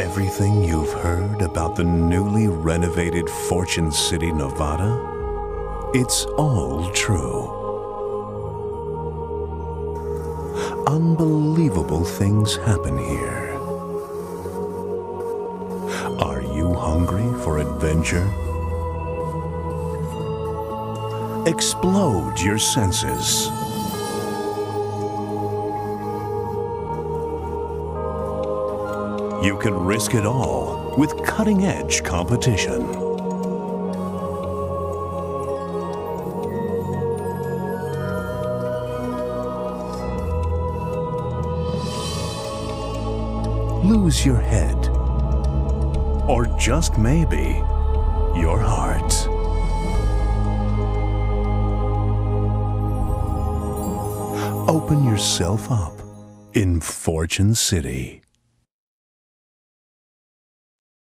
everything you've heard about the newly renovated Fortune City, Nevada? It's all true. Unbelievable things happen here. Are you hungry for adventure? Explode your senses. You can risk it all with cutting-edge competition. Lose your head, or just maybe your heart. Open yourself up in Fortune City.